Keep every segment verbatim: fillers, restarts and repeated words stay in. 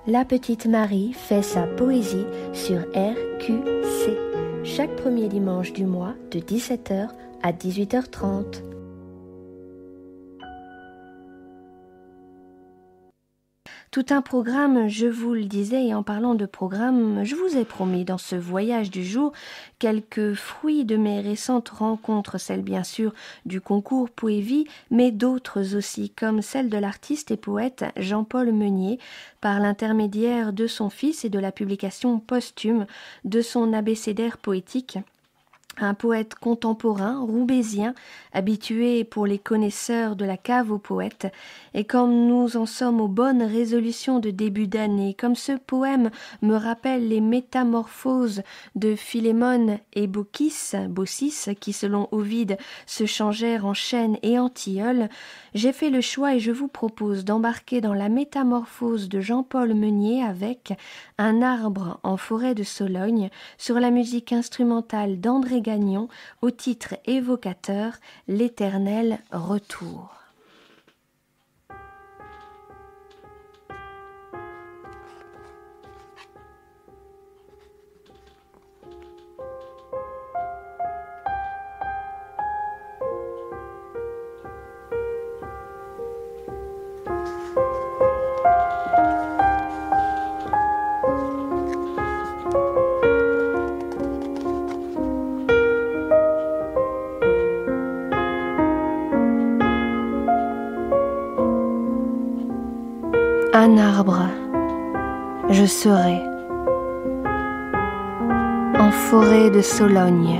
La petite Marie fait sa poésie sur R Q C, chaque premier dimanche du mois de dix-sept heures à dix-huit heures trente. Tout un programme, je vous le disais, et en parlant de programme, je vous ai promis dans ce voyage du jour quelques fruits de mes récentes rencontres, celles bien sûr du concours Poévie, mais d'autres aussi, comme celle de l'artiste et poète Jean-Paul Meunier, par l'intermédiaire de son fils et de la publication posthume de son abécédaire poétique. Un poète contemporain, roubaisien, habitué pour les connaisseurs de la cave aux poètes, et comme nous en sommes aux bonnes résolutions de début d'année, comme ce poème me rappelle les métamorphoses de Philémon et Baucis, Baucis, qui selon Ovide se changèrent en chêne et en tilleul, j'ai fait le choix et je vous propose d'embarquer dans la métamorphose de Jean-Paul Meunier avec Un arbre en forêt de Sologne, sur la musique instrumentale d'André Gagnon, au titre évocateur « L'éternel retour ». Un arbre, je serai, en forêt de Sologne.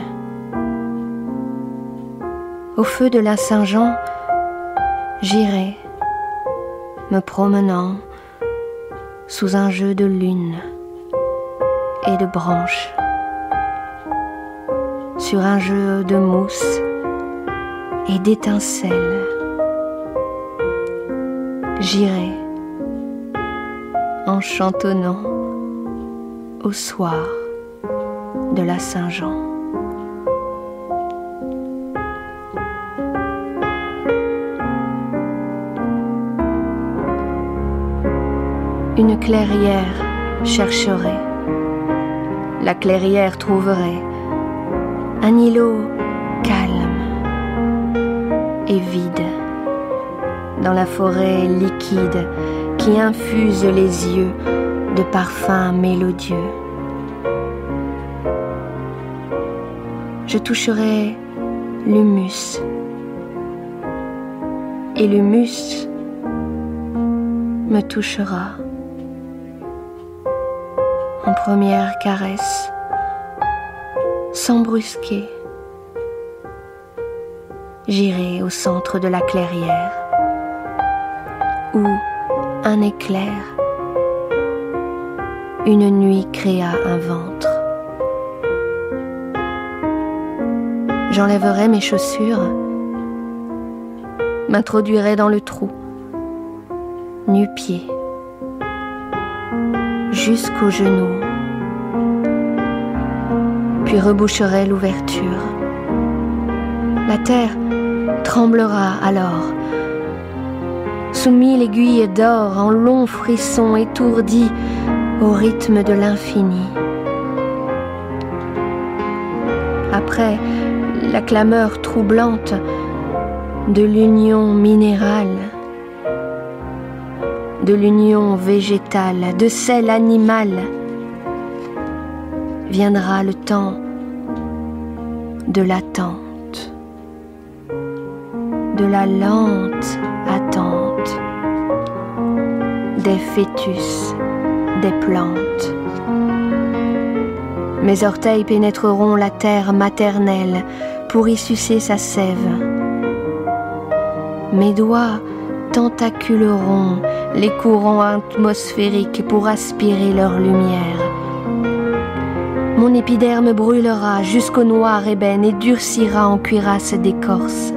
Au feu de la Saint-Jean, j'irai, me promenant sous un jeu de lune et de branches, sur un jeu de mousse et d'étincelles. J'irai, en chantonnant au soir de la Saint-Jean. Une clairière chercherai, la clairière trouverai un îlot calme et vide dans la forêt liquide qui infuse les yeux de parfums mélodieux. Je toucherai l'humus, et l'humus me touchera en première caresse, sans brusquer. J'irai au centre de la clairière, où un éclair, une nuit créa un ventre. J'enlèverai mes chaussures, m'introduirai dans le trou, nu-pied, jusqu'aux genoux, puis reboucherai l'ouverture. La terre tremblera alors, sous mille aiguilles d'or, en longs frissons étourdis au rythme de l'infini. Après la clameur troublante de l'union minérale, de l'union végétale, de celle animale, viendra le temps de l'attente, de la lente attente, des fœtus, des plantes. Mes orteils pénétreront la terre maternelle pour y sucer sa sève. Mes doigts tentaculeront les courants atmosphériques pour aspirer leur lumière. Mon épiderme brûlera jusqu'au noir ébène et durcira en cuirasse d'écorce.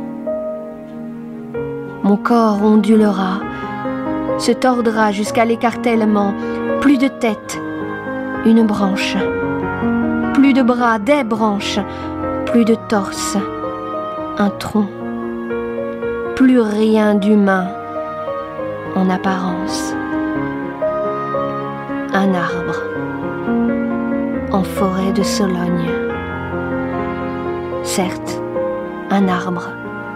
Mon corps ondulera, se tordra jusqu'à l'écartèlement, plus de tête, une branche, plus de bras, des branches, plus de torse, un tronc, plus rien d'humain en apparence. un arbre en forêt de Sologne. Certes, un arbre.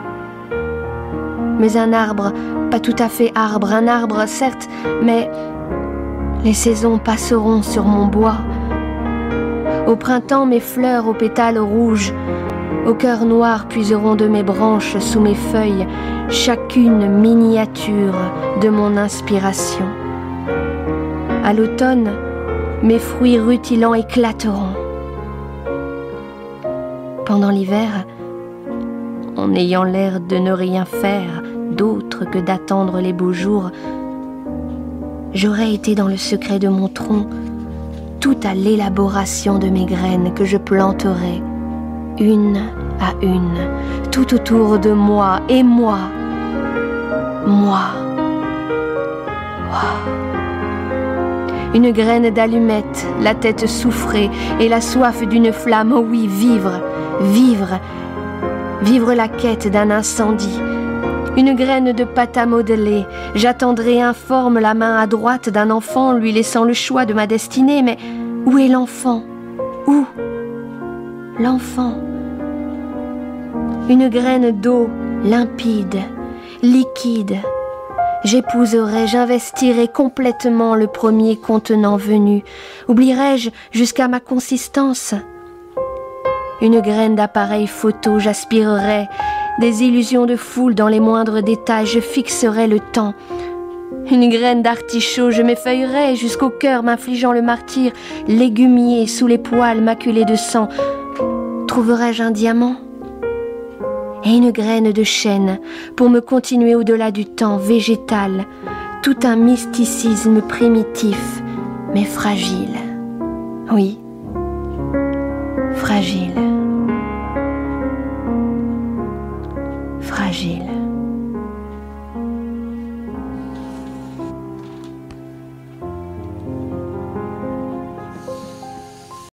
Mais un arbre, pas tout à fait arbre, un arbre, certes, mais les saisons passeront sur mon bois. Au printemps, mes fleurs aux pétales rouges, au cœur noir puiseront de mes branches sous mes feuilles, chacune miniature de mon inspiration. À l'automne, mes fruits rutilants éclateront. Pendant l'hiver, en ayant l'air de ne rien faire d'autre que d'attendre les beaux jours, j'aurais été dans le secret de mon tronc, tout à l'élaboration de mes graines que je planterai, une à une, tout autour de moi, et moi, moi, moi. Une graine d'allumette, la tête soufrée et la soif d'une flamme, oh oui, vivre, vivre, vivre la quête d'un incendie. Une graine de pâte à modeler, j'attendrai informe la main à droite d'un enfant lui laissant le choix de ma destinée, mais où est l'enfant? Où? L'enfant. Une graine d'eau limpide, liquide. J'épouserai, j'investirai complètement le premier contenant venu. Oublierai-je jusqu'à ma consistance? Une graine d'appareil photo, j'aspirerai des illusions de foule dans les moindres détails, je fixerai le temps. Une graine d'artichaut, je m'effeuillerai jusqu'au cœur, m'infligeant le martyre, légumier sous les poils maculés de sang. Trouverai-je un diamant? Et une graine de chêne pour me continuer au-delà du temps, végétal, tout un mysticisme primitif, mais fragile. Oui, fragile.